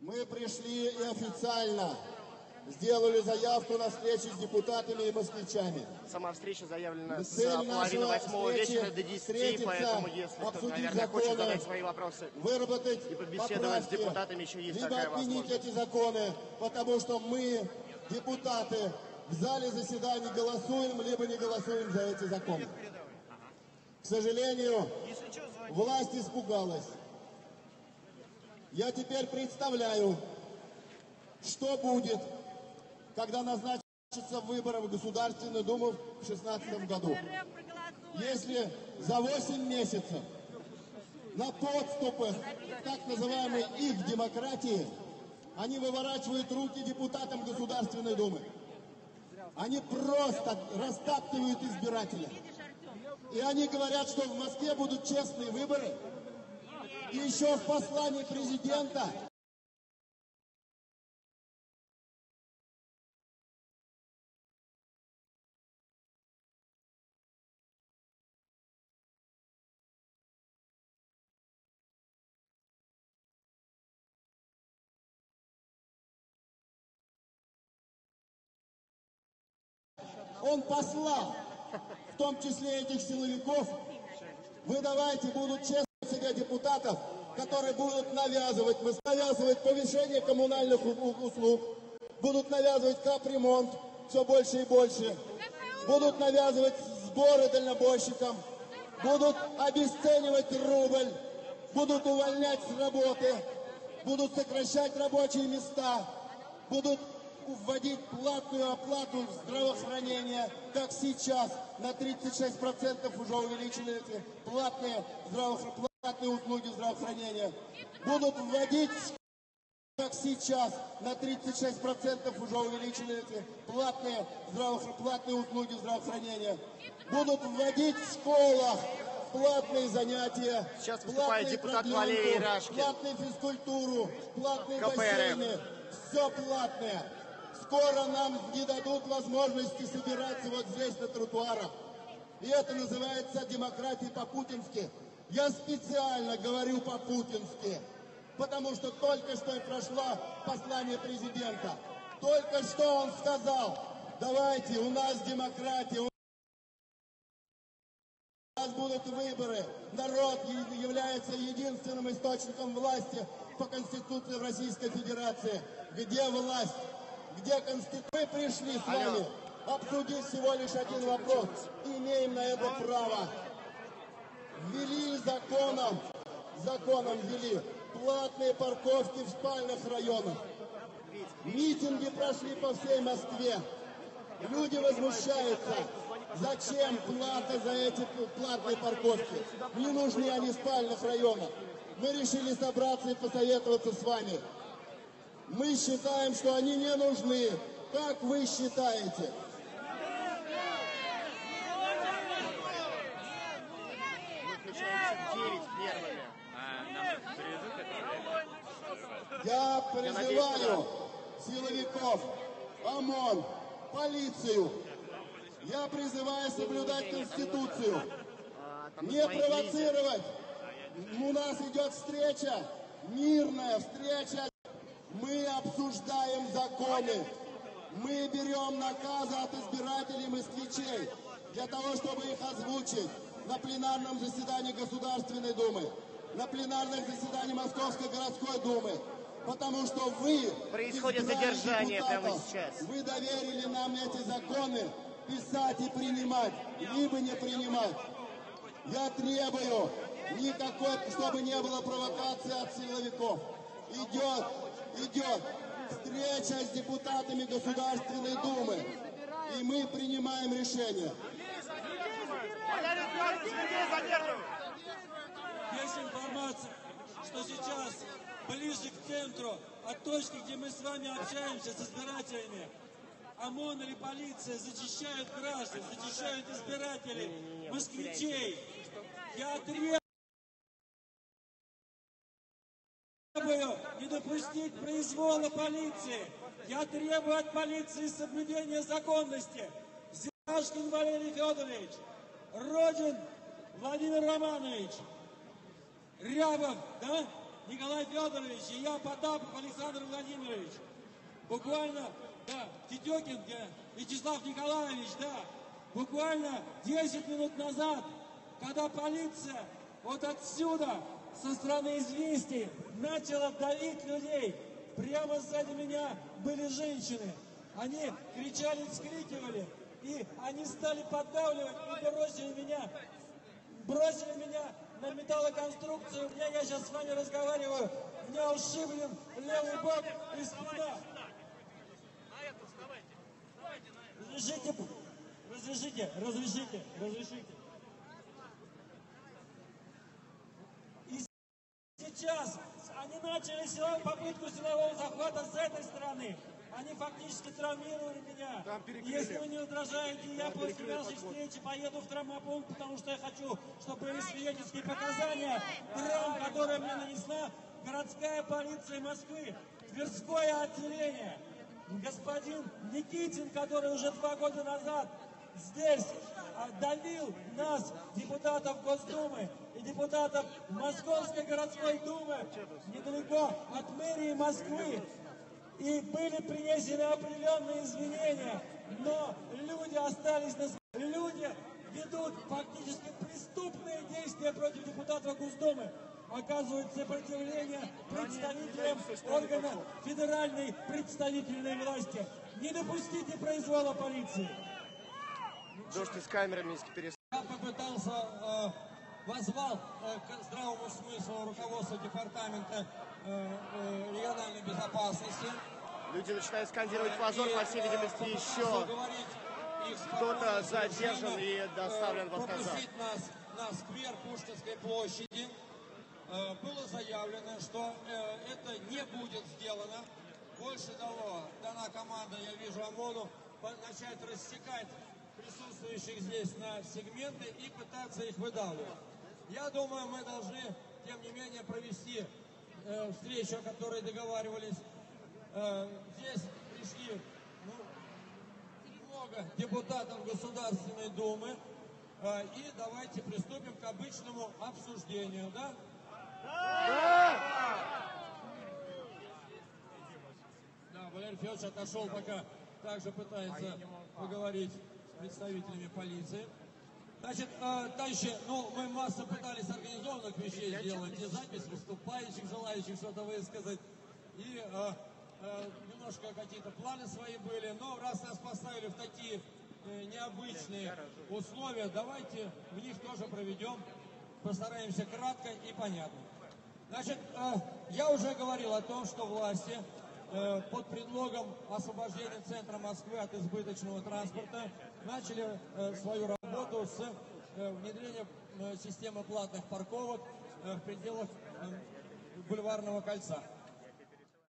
Мы пришли и официально сделали заявку на встречу с депутатами и москвичами. Сама встреча заявлена с Цель половины нашего 8 вечера до 10, поэтому если кто-то, наверное, хочет задать свои вопросы выработать и побеседовать с депутатами, еще есть такая возможность. Либо отменить эти законы, потому что мы, депутаты, в зале заседаний голосуем, либо не голосуем за эти законы. К сожалению, власть испугалась. Я теперь представляю, что будет, когда назначатся выборы в Государственную Думу в 2016 году. Если за 8 месяцев на подступах так называемой их демократии они выворачивают руки депутатам Государственной Думы. Они просто растаптывают избирателя. И они говорят, что в Москве будут честные выборы. И еще в послании президента он послал, в том числе этих силовиков, вы давайте будут честны себе депутатов, которые будут навязывать повышение коммунальных услуг, будут навязывать капремонт все больше и больше, будут навязывать сборы дальнобойщикам, будут обесценивать рубль, будут увольнять с работы, будут сокращать рабочие места, будут вводить платную оплату здравоохранения, как сейчас, на 36% уже увеличены эти платные услуги здравоохранения. Будут вводить, как сейчас, на 36% уже увеличены эти платные услуги здравоохранения. Будут вводить в школах платные занятия, сейчас выступает депутат Валерий Рашкин, платную физкультуру, платные бассейны, все платное. Скоро нам не дадут возможности собираться вот здесь на тротуарах. И это называется демократией по-путински. Я специально говорю по-путински, потому что только что и прошло послание президента. Только что он сказал: давайте, у нас демократия, у нас будут выборы. Народ является единственным источником власти по Конституции Российской Федерации. Где власть? Где Конституция? Мы пришли с вами обсудить всего лишь один вопрос. Имеем на это право. Ввели законом ввели платные парковки в спальных районах. Митинги прошли по всей Москве. Люди возмущаются. Зачем плата за эти платные парковки? Не нужны они в спальных районах. Мы решили собраться и посоветоваться с вами. Мы считаем, что они не нужны. Как вы считаете? Я призываю силовиков, ОМОН, полицию. Я призываю соблюдать Конституцию. Не провоцировать. У нас идет встреча, мирная встреча. Мы обсуждаем законы. Мы берем наказы от избирателей москвичей для того, чтобы их озвучить на пленарном заседании Государственной Думы, на пленарных заседаниях Московской городской думы. Потому что вы, происходит задержание прямо сейчас. Вы доверили нам эти законы писать и принимать, либо не принимать. Я требую чтобы не было провокации от силовиков. Идет встреча с депутатами Государственной Думы, и мы принимаем решение. Есть информация, что сейчас ближе к центру, от точки, где мы с вами общаемся с избирателями, ОМОН или полиция зачищают граждан, зачищают избирателей, москвичей. Я требую не допустить произвола полиции. Я требую от полиции соблюдения законности. Зяшкин Валерий Федорович, Родин Владимир Романович, Рябов, да? Николай Федорович и я, Потапов Александр Владимирович. Буквально, да, Тетекин, Вячеслав Николаевич, да, буквально 10 минут назад, когда полиция вот отсюда, со стороны «Известий», начала давить людей, прямо сзади меня были женщины. Они кричали, вскрикивали, и они стали поддавливать и бросили меня на металлоконструкцию, где я сейчас с вами разговариваю. У меня ушиблен левый бок и спина. Разрешите. И сейчас они начали попытку силового захвата с этой стороны. Они фактически травмировали меня. Если вы не возражаете, я после нашей встречи поеду в травмопункт, потому что я хочу, чтобы были свидетельские показания травм, которые мне нанесла городская полиция Москвы, Тверское отделение. Господин Никитин, который уже 2 года назад здесь давил нас, депутатов Госдумы и депутатов Московской городской думы, недалеко от мэрии Москвы. И были принесены определенные извинения, но люди остались на своем. Люди ведут фактически преступные действия против депутатов Госдумы, оказывают сопротивление представителям органов федеральной представительной власти. Не допустите произвола полиции. Дождь из камеры Минский перестал. Я попытался, возвал к здравому смыслу руководство департамента региональной безопасности. Люди начинают скандировать позор, по всей видимости, еще кто-то задержан и доставлен в автозак. Пропустить нас на сквер Пушкинской площади. Было заявлено, что это не будет сделано. Больше того, дана команда, я вижу, ОМОНу, начать рассекать присутствующих здесь на сегменты и пытаться их выдавливать. Я думаю, мы должны, тем не менее, провести встречу, о которой договаривались. Здесь пришли много депутатов Государственной Думы. И давайте приступим к обычному обсуждению, да? Да, Валерий Федорович отошел, пока также пытается поговорить с представителями полиции. Значит, дальше, мы массу пытались организованных вещей сделать, и запись выступающих, желающих что-то высказать, и немножко какие-то планы свои были, но раз нас поставили в такие необычные условия, давайте в них тоже проведем, постараемся кратко и понятно. Значит, я уже говорил о том, что власти под предлогом освобождения центра Москвы от избыточного транспорта начали свою работу с внедрением системы платных парковок в пределах Бульварного кольца.